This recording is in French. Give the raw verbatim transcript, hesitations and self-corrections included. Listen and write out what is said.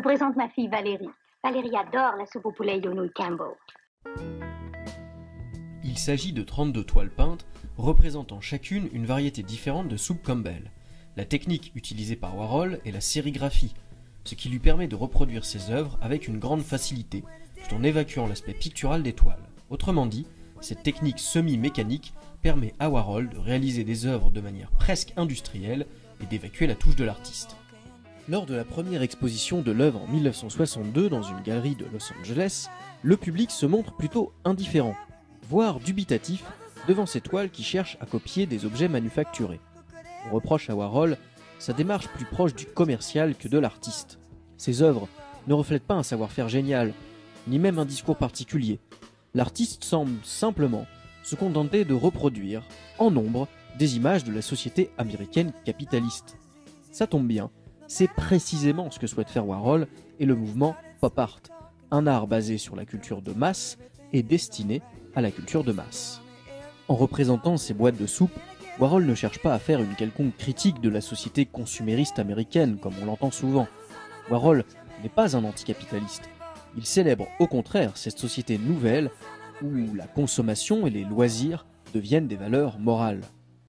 présente ma fille Valérie. Valérie adore la soupe au poulet et aux nouilles Campbell. Il s'agit de trente-deux toiles peintes, représentant chacune une variété différente de soupe Campbell. La technique utilisée par Warhol est la sérigraphie, ce qui lui permet de reproduire ses œuvres avec une grande facilité, tout en évacuant l'aspect pictural des toiles. Autrement dit, cette technique semi-mécanique permet à Warhol de réaliser des œuvres de manière presque industrielle et d'évacuer la touche de l'artiste. Lors de la première exposition de l'œuvre en mille neuf cent soixante-deux dans une galerie de Los Angeles, le public se montre plutôt indifférent, voire dubitatif, devant ces toiles qui cherchent à copier des objets manufacturés. On reproche à Warhol sa démarche plus proche du commercial que de l'artiste. Ses œuvres ne reflètent pas un savoir-faire génial, ni même un discours particulier. L'artiste semble simplement se contenter de reproduire, en nombre, des images de la société américaine capitaliste. Ça tombe bien, c'est précisément ce que souhaite faire Warhol et le mouvement pop art, un art basé sur la culture de masse et destiné à la culture de masse. En représentant ces boîtes de soupe, Warhol ne cherche pas à faire une quelconque critique de la société consumériste américaine, comme on l'entend souvent. Warhol n'est pas un anticapitaliste. Il célèbre au contraire cette société nouvelle où la consommation et les loisirs deviennent des valeurs morales.